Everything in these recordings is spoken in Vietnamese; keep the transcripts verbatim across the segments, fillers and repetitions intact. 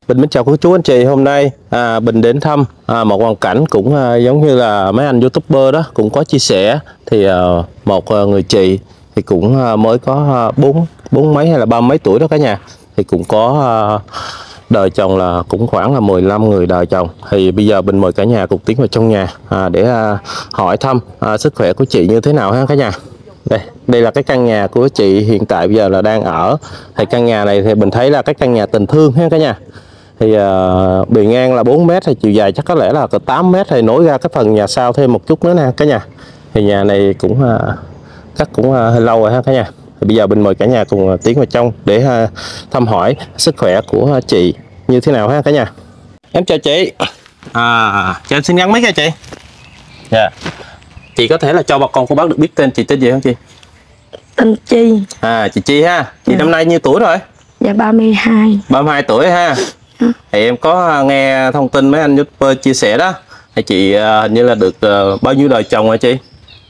Bình mến chào cô chú anh chị. Hôm nay à, Bình đến thăm à, một hoàn cảnh cũng à, giống như là mấy anh YouTuber đó cũng có chia sẻ. Thì à, một à, người chị thì cũng à, mới có bốn bốn mấy hay là ba mấy tuổi đó cả nhà, thì cũng có à, đời chồng là cũng khoảng là mười lăm người đời chồng. Thì bây giờ Bình mời cả nhà cùng tiến vào trong nhà à, để à, hỏi thăm à, sức khỏe của chị như thế nào ha cả nhà. Đây, đây là cái căn nhà của chị hiện tại bây giờ là đang ở. Thì căn nhà này thì mình thấy là cái căn nhà tình thương ha cả nhà. Thì uh, bề ngang là bốn mét, thì chiều dài chắc có lẽ là cỡ tám mét, thì nối ra cái phần nhà sau thêm một chút nữa nè cả nhà. Thì nhà này cũng uh, chắc cũng uh, hơi lâu rồi ha cả nhà. Thì bây giờ mình mời cả nhà cùng uh, tiến vào trong để uh, thăm hỏi sức khỏe của uh, chị như thế nào ha cả nhà. Em chào chị. À, cho em xin gắn mic nha chị. Dạ. Yeah. Chị có thể là cho bà con cô bác được biết tên chị tên gì không chị? Tên Chi. À, chị Chi ha. Chị Dạ. Năm nay nhiêu tuổi rồi? Dạ ba mươi hai. ba mươi hai tuổi ha. Ừ. Thì em có nghe thông tin mấy anh YouTuber chia sẻ đó, thì chị hình như là được uh, bao nhiêu đời chồng hả chị?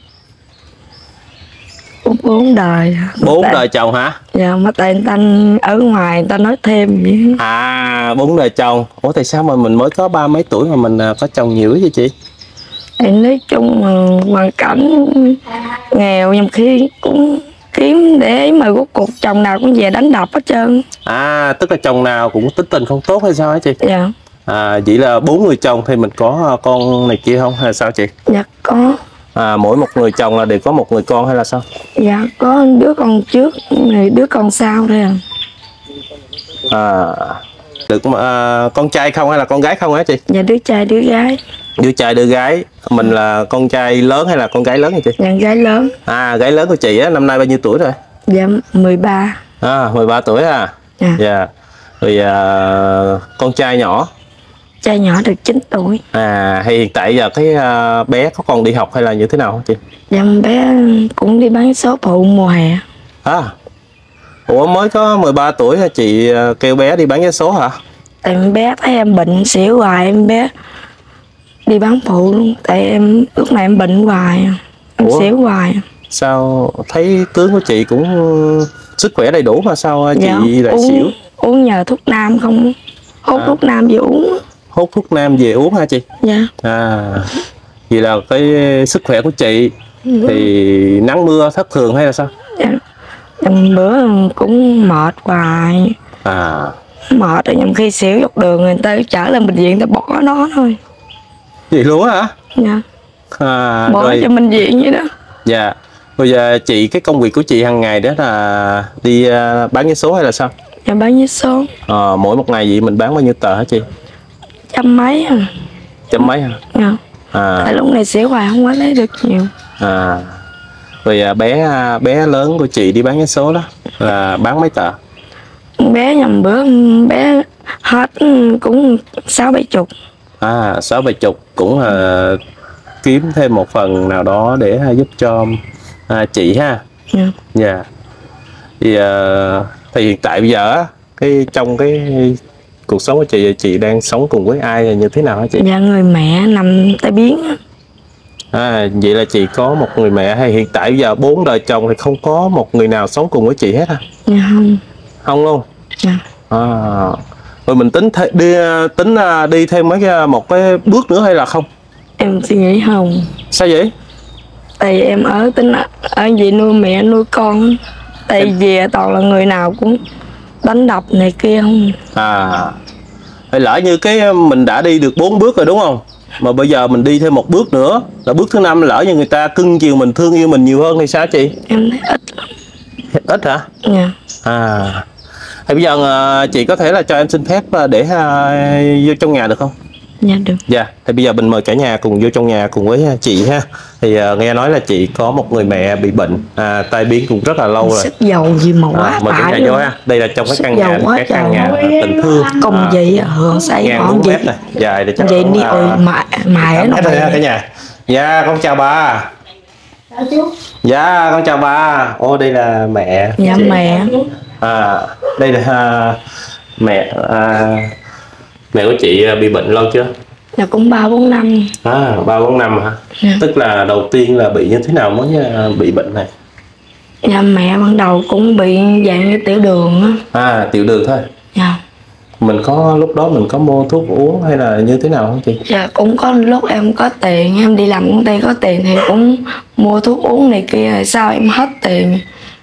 Bốn đời. Bốn tại... đời chồng hả? Dạ, mà tại người ta ở ngoài người ta nói thêm vậy. À, bốn đời chồng. Ủa tại sao mà mình mới có ba mấy tuổi mà mình uh, có chồng nhiều vậy chị? Thì nói chung uh, hoàn cảnh nghèo, nhưng khi cũng kiếm để mà rốt cuộc chồng nào cũng về đánh đập hết trơn. À, tức là chồng nào cũng tính tình không tốt hay sao hả chị? Dạ. À, vậy là bốn người chồng thì mình có con này kia không hay là sao chị? Dạ có. À, mỗi một người chồng là đều có một người con hay là sao? Dạ có đứa con trước, đứa con sau thôi à. À, được à, con trai không hay là con gái không hả chị? Dạ đứa trai đứa gái. Đứa trai đứa gái. Mình là con trai lớn hay là con gái lớn hả chị? Dạ gái lớn. À, gái lớn của chị á, năm nay bao nhiêu tuổi rồi? Dạ mười ba. À, mười ba tuổi à? Dạ. Dạ. Rồi à, con trai nhỏ? Trai nhỏ được chín tuổi. À, hay hiện tại giờ cái à, bé có còn đi học hay là như thế nào không chị? Dạ bé cũng đi bán số phụ mùa hè. À, ủa mới có mười ba tuổi chị kêu bé đi bán vé số hả? Tại em bé thấy em bệnh xỉu hoài, em bé đi bán phụ luôn. Tại em lúc này em bệnh hoài, em Ủa? xỉu hoài. Sao thấy tướng của chị cũng sức khỏe đầy đủ mà sao chị Dạ, lại uống, xỉu? Uống nhờ thuốc nam không, hút à. thuốc nam về uống. Hút thuốc nam về uống hả chị? Dạ. À, vậy là cái sức khỏe của chị thì nắng mưa thất thường hay là sao? Dạ. Dần bữa cũng mệt hoài. À, mệt rồi, nhầm khi xỉu dọc đường người ta chở lên bệnh viện, ta bỏ nó thôi. vậy luôn hả? Dạ. À, bỏ rồi. cho bệnh viện vậy đó. Dạ. Bây giờ chị, cái công việc của chị hàng ngày đó là đi uh, bán vé số hay là sao? Dạ bán vé số. À, mỗi một ngày vậy mình bán bao nhiêu tờ hả chị? Trăm mấy à. Trăm mấy hả? Dạ. À. Tại lúc này xỉu hoài không có lấy được nhiều. À. Rồi à, bé bé lớn của chị đi bán vé số đó là bán mấy tờ? Bé nhầm bữa bé hết cũng sáu bảy chục. À, sáu bảy chục cũng à, kiếm thêm một phần nào đó để à, giúp cho à, chị ha. Dạ. Dạ. Thì à, thì hiện tại bây giờ á, cái trong cái cuộc sống của chị, chị đang sống cùng với ai như thế nào hả chị? Dạ người mẹ nằm tai biến. À, vậy là chị có một người mẹ, hay hiện tại bây giờ bốn đời chồng thì không có một người nào sống cùng với chị hết hả? Dạ không. Không luôn. Dạ. À, rồi mình tính th đi tính đi thêm mấy cái một cái bước nữa hay là không? Em suy nghĩ không. Sao vậy? Tại em ở tính ở vậy nuôi mẹ nuôi con. Tại em... về toàn là người nào cũng đánh đập này kia không. À, hay lỡ như cái mình đã đi được bốn bước rồi đúng không? Mà bây giờ mình đi thêm một bước nữa là bước thứ năm, lỡ như người ta cưng chiều mình, thương yêu mình nhiều hơn thì sao chị? Em thấy ít lắm. Ít hả? Dạ. À, thì bây giờ chị có thể là cho em xin phép để uh, vô trong nhà được không? Dạ được. Dạ, thì bây giờ mình mời cả nhà cùng vô trong nhà cùng với chị ha. Thì uh, nghe nói là chị có một người mẹ bị bệnh à, tai biến cũng rất là lâu rồi. Sức dầu gì mà quá à, mời cả nhà vô ha. Đây là trong cái căn nhà, cái căn nhà tình thương. Cùng à, vậy hưởng say ngang bốn mét này, dài để cho vậy đi ơi mại mại nó đây cả nhà. Dạ, con chào bà. Dạ, con chào bà. Ô, đây là mẹ. Dạ chị. mẹ. À, đây là uh, mẹ uh, mẹ của chị bị bệnh lâu chưa? Là cũng ba bốn năm. À, ba bốn năm hả? Dạ. Tức là đầu tiên là bị như thế nào mới bị bệnh này? Dạ mẹ ban đầu cũng bị dạng như tiểu đường á. À, tiểu đường thôi. Dạ. Mình có lúc đó mình có mua thuốc uống hay là như thế nào không chị? Dạ cũng có lúc em có tiền, em đi làm công ty có tiền thì cũng mua thuốc uống này kia, rồi sao em hết tiền.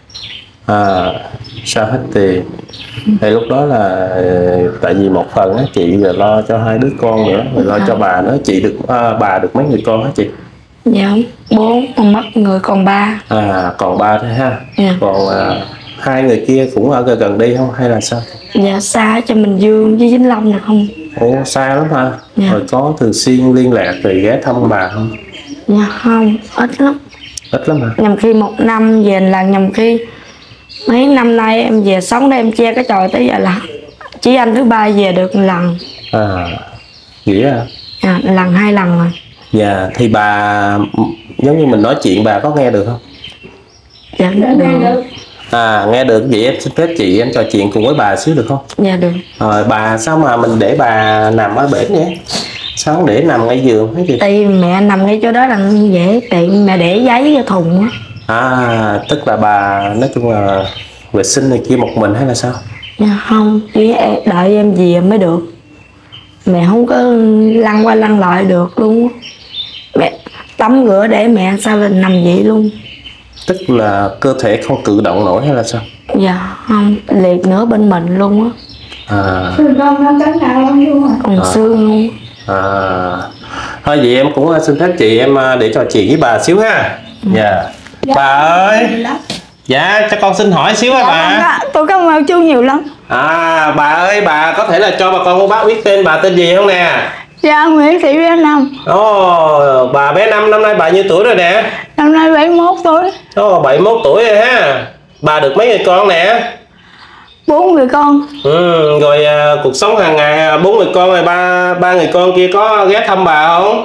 À, sao hết tiền? Thì lúc đó là ờ, tại vì một phần á, chị là lo cho hai đứa con nữa, rồi lo cho bà nữa. Chị được à, bà được mấy người con hả chị? Dạ bốn, còn mất người còn ba. À, còn ba thôi ha. Dạ. Còn à, hai người kia cũng ở gần gần đây không hay là sao? Dạ xa cho Bình Dương với Vĩnh Long được không? Ủa, xa lắm ha. Dạ. Rồi có thường xuyên liên lạc rồi ghé thăm bà không? Dạ không, ít lắm. Ít lắm hả? Nhằm khi một năm về lần, nhằm khi mấy năm nay em về sống đây em che cái tròi tới giờ là chỉ anh thứ ba về được một lần. À, nghĩa à? Dạ, lần hai lần rồi. Dạ, thì bà giống như mình nói chuyện bà có nghe được không? Dạ được. À, nghe được. Vậy em xin phép chị em trò chuyện cùng với bà xíu được không? Dạ được. Rồi bà sao mà mình để bà nằm ở bển vậy? Sao không để nằm ngay giường hết chị? Tại mẹ nằm ngay chỗ đó là dễ, tiện mẹ để giấy vô thùng á. À, tức là bà nói chung là vệ sinh này kia một mình hay là sao? Dạ không, chỉ em- đợi em về mới được. Mẹ không có lăn qua lăn lại được luôn á. Mẹ tắm rửa để mẹ sao là nằm vậy luôn. Tức là cơ thể không cử động nổi hay là sao? Dạ không, liệt nửa bên mình luôn á. À, Xương con nó cắn đau lắm luôn à. Còn xương luôn. à. Thôi vậy em cũng xin phép chị em để trò chuyện với bà xíu ha. Dạ. Bà ơi. Dạ, cho con xin hỏi xíu hả bà? Tôi cảm ơn chú nhiều lắm. À, bà ơi, bà có thể là cho bà con cô bác biết tên bà tên gì không nè? Dạ Nguyễn Thị Bé Năm. Ồ, bà bé Năm, năm nay bà nhiêu tuổi rồi nè? Năm nay bảy mươi mốt tuổi. Ồ, bảy mươi mốt tuổi rồi ha. Bà được mấy người con nè? Bốn người con. Ừ, rồi à, cuộc sống hàng ngày bốn người con rồi ba ba người con kia có ghé thăm bà không?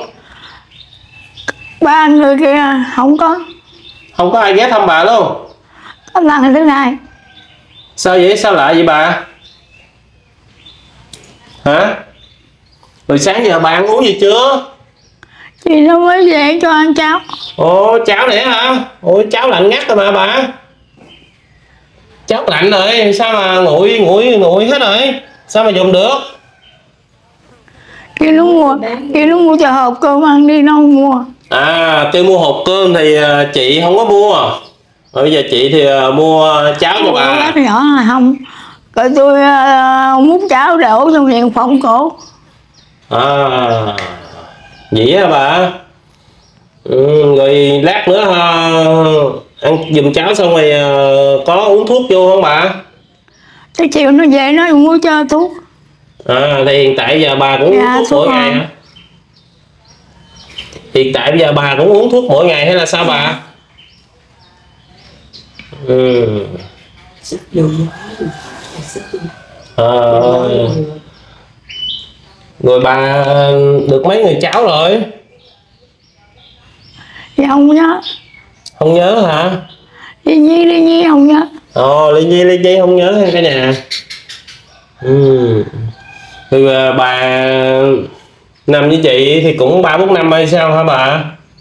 Ba người kia không có. Không có ai ghé thăm bà luôn. Có lần thứ hai. Sao vậy? Sao lạ vậy bà? Hả? Rồi sáng giờ bà ăn uống gì chưa? Chị nó mới về cho ăn cháo. Ồ, cháo nè hả? Ôi, cháo lạnh ngắt rồi mà bà. Cháo lạnh rồi, sao mà nguội nguội nguội hết rồi? Sao mà dùng được? Chị nó mua. Chị nó mua cho hộp cơm ăn đi, nó không mua. À, kêu mua hộp cơm thì à, chị không có mua. Rồi bây giờ chị thì à, mua cháo cho bà. Bác nhỏ là không. Rồi tôi uh, múc cháo đổ trong miệng phỏng cổ. À, vậy hả bà? Ừ, rồi lát nữa ha, ăn giùm cháo xong rồi à, có uống thuốc vô không bà? Cái chiều nó về nó mua cho thuốc. À, thì hiện tại giờ bà cũng Dạ, uống thuốc mỗi thuốc ngày ngon. hả? Hiện tại bây giờ bà cũng uống thuốc mỗi ngày hay là sao bà? Ừ. À, rồi bà được mấy người cháu rồi? Dạ không nhớ. Không nhớ hả? Đi nhi đi nhi không nhớ. Ồ, Ly Nhi, Ly Nhi không nhớ ha cả nhà. Ừ. Thì à, bà nằm như chị thì cũng ba bốn năm hay sao hả bà?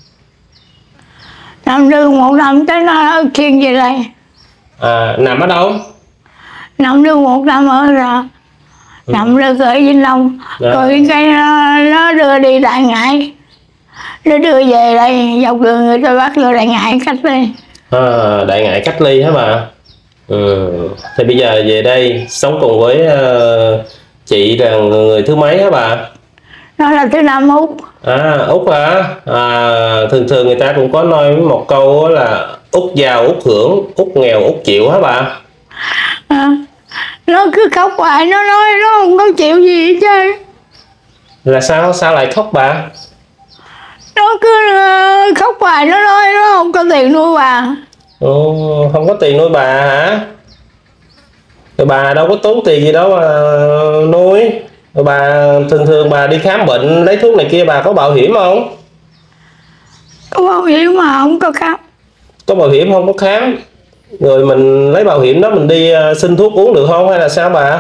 Năm đưa một năm tới nó khiêng về đây. À, nằm ở đâu? Năm đưa một năm ở ra. Năm đưa ở Vĩnh Long. Dạ. Rồi cái nó, nó đưa đi Đại Ngãi. Nó đưa về đây dọc đường người ta bắt vô Đại Ngãi cách đây. À, Đại Ngãi cách ly hả bà? Ừ. Thì bây giờ về đây sống cùng với uh, chị là người thứ mấy hả bà? Nó là thứ năm Út. À, Út hả? À, thường thường người ta cũng có nói một câu là Út giàu Út hưởng, Út nghèo Út chịu hả bà? À, nó cứ khóc hoài, nó nói nó không có chịu gì hết trơn. Là sao? Sao lại khóc bà? Nó cứ uh, khóc hoài, nó nói nó không có tiền nuôi bà. Ồ, không có tiền nuôi bà hả? Rồi bà đâu có tốn tiền gì đâu mà nuôi. Rồi bà thường thường bà đi khám bệnh lấy thuốc này kia bà có bảo hiểm không? Có bảo hiểm mà không có khám. Có bảo hiểm không có khám. Rồi mình lấy bảo hiểm đó mình đi xin thuốc uống được không hay là sao bà?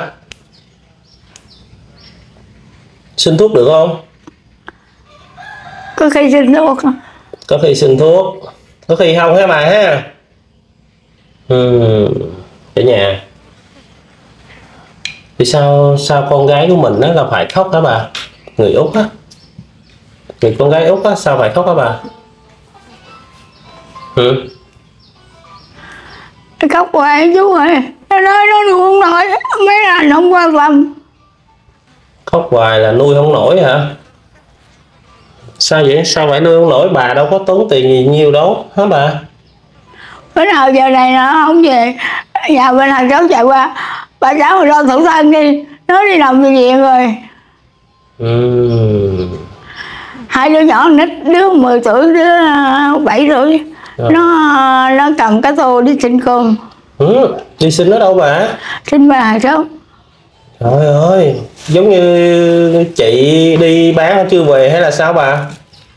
Xin thuốc được không? Có khi xin thuốc. Có khi xin thuốc, có khi không hả bà ha? Ừ, ở nhà. Thì sao sao con gái của mình đó là phải khóc hả bà? Người Úc á, người con gái Úc á, sao phải khóc hả bà? Ừ. Nó khóc hoài chú ơi, nó nói nó nuôi không nổi, mấy anh không quan tâm. Khóc hoài là nuôi không nổi hả? Sao vậy? Sao phải nuôi không nổi? Bà đâu có tốn tiền gì nhiều đâu hả bà? Bữa nào giờ này nó không về, nhà bên hàng cháu chạy qua, bà cháu rồi lo thủ thân đi, nó đi nằm bệnh viện rồi. Ừ. Hai đứa nhỏ nít, đứa mười tuổi, đứa bảy tuổi. Rồi. Nó nó cầm cái tô đi xin cơm. Ừ. Đi xin ở đâu bà? Xin bà hàng xóm. Trời ơi, giống như chị đi bán chưa về hay là sao bà?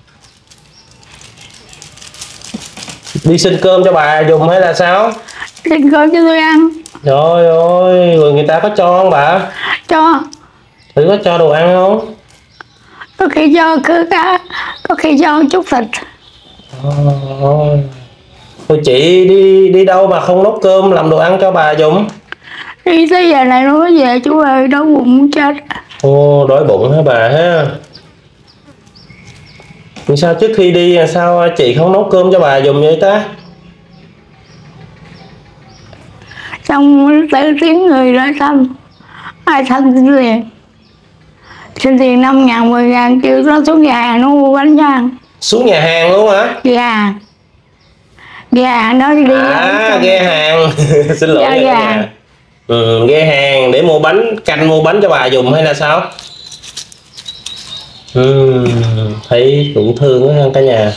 Đi xin cơm cho bà dùng hay là sao? Xin cơm cho tôi ăn. Trời ơi, rồi người ta có cho không bà? Cho. Thử có cho đồ ăn không? Có khi cho cứ cá, có khi cho chút thịt. Ôi. Thôi chị đi đi đâu mà không nấu cơm làm đồ ăn cho bà dùng? Đi tới giờ này nó mới về chú ơi, đói bụng muốn chết. Ồ, đói bụng hả bà ha? Vì sao trước khi đi sao chị không nấu cơm cho bà dùng vậy ta? Xong tới tiếng người ra thăm, ai thăm xin liền. Xin tiền năm ngàn, mười ngàn, kêu nó xuống nhà hàng nó mua bánh cho ăn. Xuống nhà hàng luôn hả? Ghe hàng. Ghe hàng đó đi. À, ghe hàng. Xin lỗi Dạ, nha dạ. cả nhà. Ừ, ghe hàng để mua bánh canh, mua bánh cho bà dùng hay là sao? Ừ, thấy cũng thương quá ha cả nhà.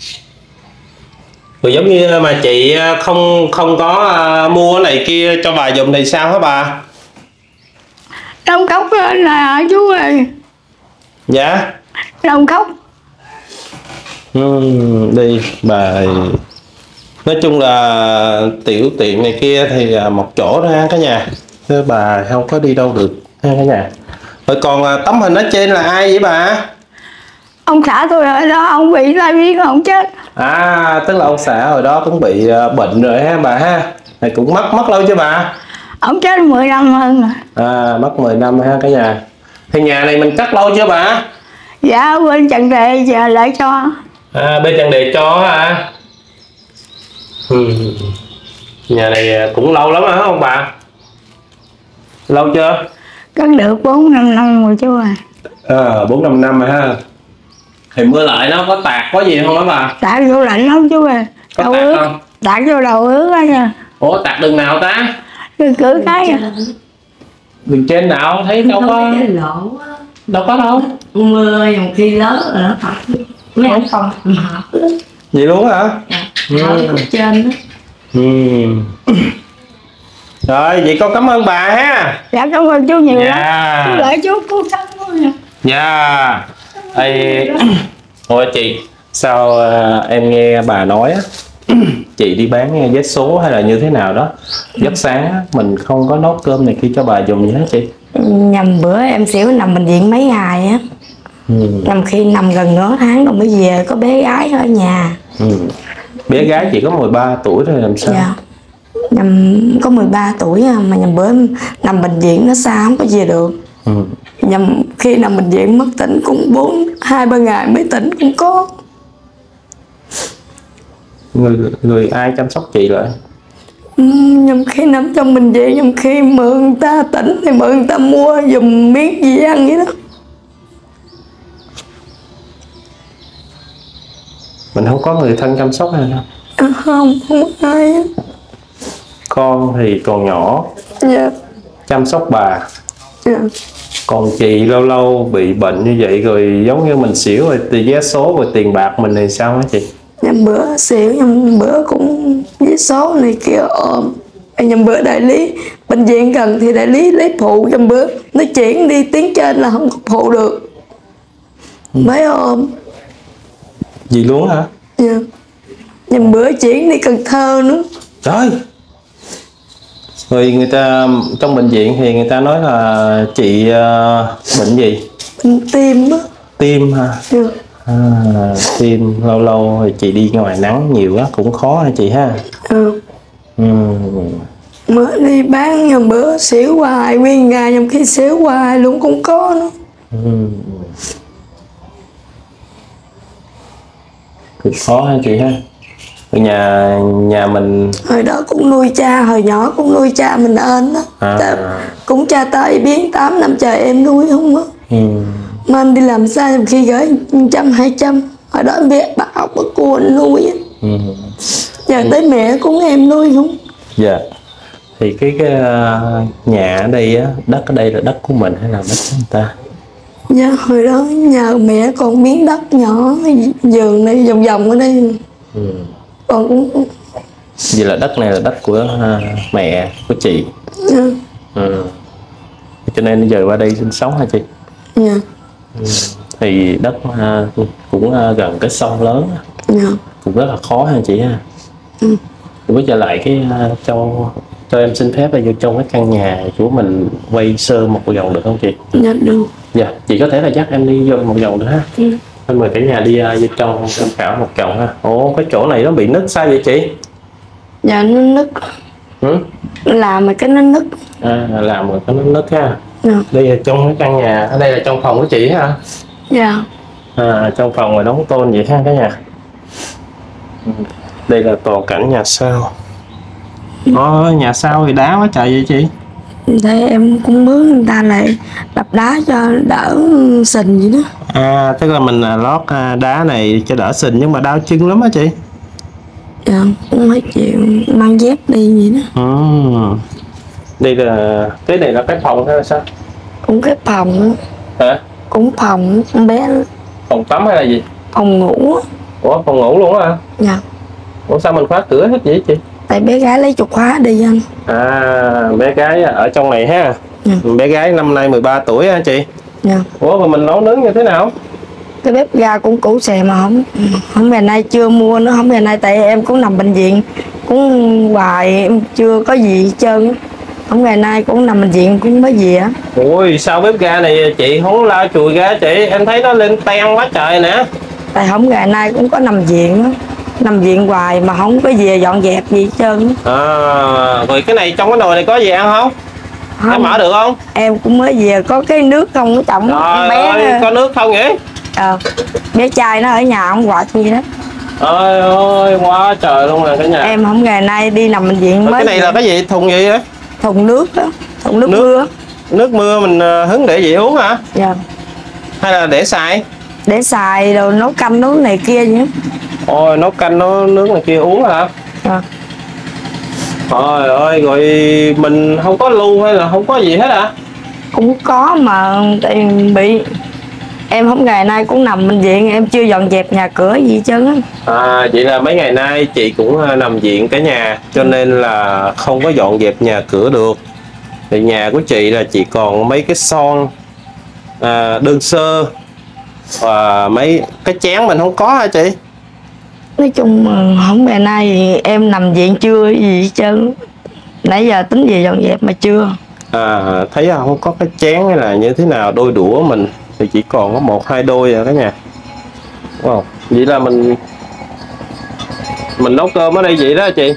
Rồi giống như mà chị không không có uh, mua cái này kia cho bà dùng thì sao hả bà? Đông khóc lên là chú ơi. Dạ. Đông khóc. Ừ, đi bà. Nói chung là tiểu tiện này kia thì một chỗ ra cả nhà, chứ bà không có đi đâu được ha cả nhà. Rồi còn tấm hình ở trên là ai vậy bà? Ông xã tôi ở đó, ông bị tai biến ông chết. À, tức là ông xã hồi đó cũng bị bệnh rồi ha bà ha. Này cũng mất mất lâu chưa bà? Ông chết mười năm hơn rồi. À, mất mười năm ha cả nhà. Thì nhà này mình cất lâu chưa bà? Dạ bên Trần Đề giờ lại cho. À, bên Trần Đề cho hả? Ừ. Nhà này cũng lâu lắm hả không bà? Lâu chưa? Cất được bốn năm năm rồi chú ơi. À, bốn năm năm rồi ha. Thì mưa lại nó có tạt có gì không hả bà? Tạt vô lạnh lắm chú ơi. Có Đầu tạt ướt. không? Tạt vô đầu ướt á nha. Ủa tạt đường nào ta? Cứ cử cái. Đường trên nào thấy đâu có. Lỗ á. Đâu có đâu. Mưa một khi lớn rồi nó thật. Mấy anh còn mập á. Vậy luôn hả? Dạ. Ở trên đó. Ừ. Rồi vậy con cảm ơn bà ha. Dạ cảm ơn chú nhiều lắm. Dạ. Chú lại chú cứu sống luôn nha. Dạ. Ê, ôi chị, sao à, em nghe bà nói á, chị đi bán vé số hay là như thế nào đó, giấc sáng á, mình không có nấu cơm này kia cho bà dùng gì hết chị? Nhầm bữa em xỉu nằm bệnh viện mấy ngày á. Ừ. Nằm khi nằm gần nửa tháng rồi mới về, có bé gái ở nhà. Ừ. Bé gái chỉ có mười ba tuổi thôi làm sao? Dạ. Nhầm có mười ba tuổi à, mà nhầm bữa em nằm bệnh viện nó xa không có về được. Ừ. Nhầm khi nằm bệnh viện mất tỉnh cũng bốn hai ba ngày mới tỉnh cũng có. Người, người ai chăm sóc chị lại? Ừ, nhầm khi nằm trong bệnh viện, nhầm khi mượn người ta tỉnh thì mượn người ta mua dùng miếng gì ăn vậy đó. Mình không có người thân chăm sóc hay sao? À, không, không có ai á. Con thì còn nhỏ, Dạ. chăm sóc bà. Dạ. Còn chị lâu lâu bị bệnh như vậy rồi giống như mình xỉu rồi tiền vé số rồi tiền bạc mình thì sao hả chị? Nhầm bữa xỉu, nhầm bữa cũng với số này kia ôm. Nhầm bữa đại lý bệnh viện gần thì đại lý lấy phụ, nhầm bữa nó chuyển đi tuyến trên là không có phụ được. Mới ôm. Gì luôn hả? Dạ. Nhầm bữa chuyển đi Cần Thơ nữa. Trời. Rồi người ta trong bệnh viện thì người ta nói là chị uh, bệnh gì? Bệnh tim á. Tim hả? Dạ. À, tim lâu lâu thì chị đi ngoài nắng nhiều quá cũng khó hả chị ha? Ừ. Ừ. mới đi bán nhầm bữa xỉu hoài nguyên ngày, nhầm khi xỉu hoài luôn cũng có nữa. Ừ. Cực khó ha chị ha. Ở nhà nhà mình Hồi đó cũng nuôi cha, hồi nhỏ cũng nuôi cha mình ơn đó. À. Tại cũng cha tới biến tám năm trời em nuôi không á. ừ. Mà anh đi làm sai nhầm khi gửi trăm hai trăm, hồi đó em biết bà học bà cô anh nuôi á. Ừ. Giờ tới mẹ cũng em nuôi không. Dạ. Thì cái, cái uh, nhà ở đây á, đất ở đây là đất của mình hay là đất của người ta? Dạ hồi đó nhờ mẹ còn miếng đất nhỏ vườn này vòng vòng ở đây. Ừ. Còn cũng Vậy là đất này là đất của uh, mẹ của chị. dạ. Ừ. Cho nên giờ qua đây sinh sống hả chị? Dạ. Ừ. Thì đất uh, cũng uh, gần cái sông lớn, Dạ. cũng rất là khó ha chị ha. Ừ. Bây giờ lại cái uh, trong cho em xin phép là vô trong cái căn nhà của mình quay sơ một vòng được không chị? Dạ được. Dạ, chị có thể là dắt em đi vô một vòng nữa ha. Ừ. Em mời cả nhà đi uh, vô trong tham khảo một vòng ha. Ồ, cái chỗ này nó bị nứt sao vậy chị? Dạ nó nứt. Ừ? Làm mà cái nó nứt. À, làm rồi cái nó nứt ha. Dạ. Đây là trong cái căn nhà, ở đây là trong phòng của chị ha. Dạ. À, trong phòng rồi đóng tôn vậy ha cả nhà. Ừ. Đây là toàn cảnh nhà sau. Ồ, nhà sau thì đá quá trời vậy chị. Thế em cũng mướn người ta lại đập đá cho đỡ sình vậy đó. À, tức là mình là lót à, đá này cho đỡ sình nhưng mà đau chân lắm á chị. Dạ, cũng phải chịu mang dép đi vậy đó. Ừ. Đây là cái này là cái phòng hay là sao? Cũng cái phòng đó. Hả? Cũng phòng con bé Phòng tắm hay là gì? phòng ngủ á. Ủa, phòng ngủ luôn á? Dạ. Ủa sao mình khóa cửa hết vậy chị? Tại bé gái lấy chìa khóa đi anh. À, bé gái ở trong này ha. Dạ. Bé gái năm nay mười ba tuổi ha chị. Dạ. Ủa mà mình nấu nướng như thế nào? Cái bếp ga cũng cũ xè mà không không ngày nay chưa mua nữa, không ngày nay tại em cũng nằm bệnh viện cũng hoài em chưa có gì hết trơn. Không ngày nay cũng nằm bệnh viện cũng mới gì á. Ui sao bếp ga này chị không lau chùi ra chị, em thấy nó lên ten quá trời nè. Tại không ngày nay cũng có nằm viện á, nằm viện hoài mà không có về dọn dẹp gì hết trơn. À, rồi cái này trong cái nồi này có gì ăn không? Không, Em mở được không? em cũng mới về có cái nước không có trọng Trời bé ơi, có nước không vậy? ờ, bé trai nó ở nhà không quạt gì đó. Ôi ơi, quá trời luôn nè cả nhà. Em không ngày nay đi nằm bệnh viện Rồi mới cái này là cái gì, thùng gì vậy? thùng nước đó, thùng nước, Nước. mưa. Nước mưa mình ờ, hứng để gì uống hả? Dạ. Hay là để xài? Để xài đồ nấu canh nấu này kia nhé. Ôi nấu canh nấu nước này kia uống hả? Dạ. Trời ơi, rồi mình không có lu hay là không có gì hết hả? Cũng có mà tại bị em không ngày nay cũng nằm bệnh viện, em chưa dọn dẹp nhà cửa gì hết trơn á. À, vậy là mấy ngày nay chị cũng ờ, nằm viện cả nhà cho nên là không có dọn dẹp nhà cửa được. Thì nhà của chị là chỉ còn mấy cái son à, đơn sơ và mấy cái chén mình không có hả chị? Nói chung mà không ngày nay thì em nằm viện chưa gì hết trơn. Nãy giờ tính về dọn dẹp mà chưa. À, thấy không có cái chén hay là như thế nào, đôi đũa mình thì chỉ còn có một hai đôi rồi cả nhà. Đúng không? Vậy là mình mình nấu cơm ở đây vậy đó chị.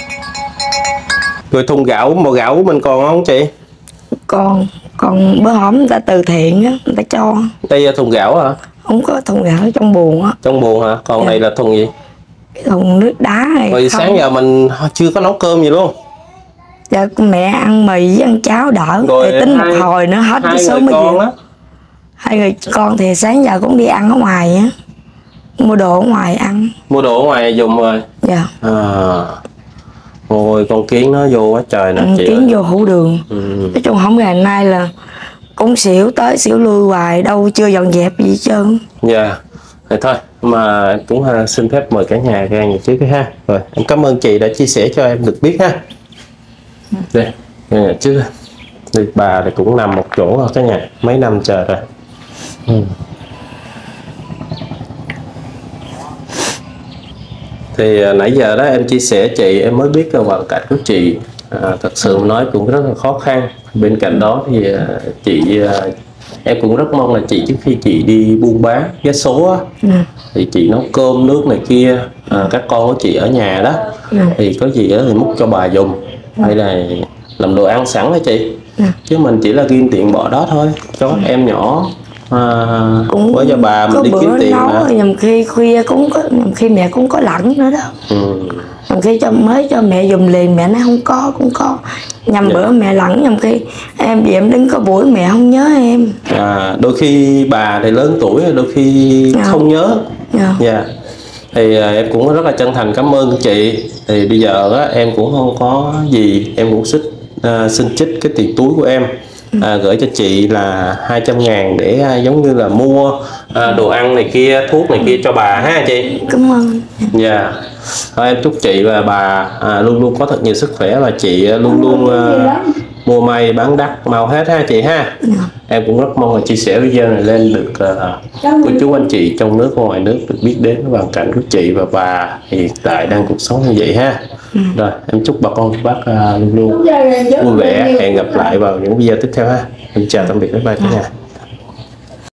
Rồi thùng gạo, màu gạo của mình còn không chị? Còn còn bữa hổm người ta từ thiện á, người ta cho. Đây là thùng gạo hả? Không có thùng gạo ở trong buồng á. Trong buồng hả? Còn Dạ. này là thùng gì? Cái thùng nước đá này. Rồi không. sáng giờ mình chưa có nấu cơm gì luôn. Dạ mẹ ăn mì với ăn cháo đỡ. Rồi Thì tính hai- một hồi nữa hết Hai cái số người mới con về. á. Hai người con thì sáng giờ cũng đi ăn ở ngoài á, mua đồ ở ngoài ăn. Mua đồ ở ngoài dùng rồi. Dạ. À. Ôi con kiến nó vô quá trời nè Ừ, chị kiến ơi. vô hữu đường. Ừ. Nói chung không ngày nay là cũng xỉu tới xỉu lui hoài, đâu chưa dọn dẹp gì hết trơn. Dạ. Thì thôi mà cũng ha, xin phép mời cả nhà ra nhà trước ha. Rồi em cảm ơn chị đã chia sẻ cho em được biết ha. Đây, nhà trước đi, bà thì cũng nằm một chỗ ở cái nhà mấy năm trời rồi. Ừ. Thì à, nãy giờ đó em chia sẻ chị em mới biết cái hoàn cảnh của chị à, thật sự mà nói cũng rất là khó khăn. Bên cạnh đó thì à, chị à, em cũng rất mong là chị trước khi chị đi buôn bán vé số á, Ừ. thì chị nấu cơm nước này kia à, các con của chị ở nhà đó Ừ. thì có gì đó thì múc cho bà dùng hay là làm đồ ăn sẵn hả chị? Dạ. Chứ mình chỉ là ghi tiền bỏ đó thôi cho các em nhỏ, à, Cũng với cho bà mình có đi bữa kiếm tiền nấu mà. rồi nhầm khi khuya cũng có, nhầm khi mẹ cũng có lẳng nữa đó. Ừ. Nhầm khi cho mới cho mẹ dùng liền mẹ nói không có cũng có. Nhầm Dạ. bữa mẹ lẳng, nhầm khi em về em đứng có buổi mẹ không nhớ em. À, đôi khi bà thì lớn tuổi, đôi khi Dạ. không nhớ. Dạ. Dạ. Thì à, em cũng rất là chân thành cảm ơn chị. Thì bây giờ á, em cũng không có gì, em cũng xích à, xin trích cái tiền túi của em, à, gửi cho chị là hai trăm ngàn để à, giống như là mua à, đồ ăn này kia, thuốc này kia cho bà ha chị. Cảm ơn. Dạ. Thôi em chúc chị và bà à, luôn luôn có thật nhiều sức khỏe, và chị à, luôn luôn à, mua may bán đắt mau hết ha chị ha. Em cũng rất mong là chia sẻ video này lên được uh, cô chú anh chị trong nước và ngoài nước được biết đến hoàn cảnh của chị và bà hiện tại đang cuộc sống như vậy ha. Rồi em chúc bà con bác uh, luôn luôn vui vẻ, hẹn gặp lại vào những video tiếp theo ha. Em chào tạm biệt, bye bye cả nhà.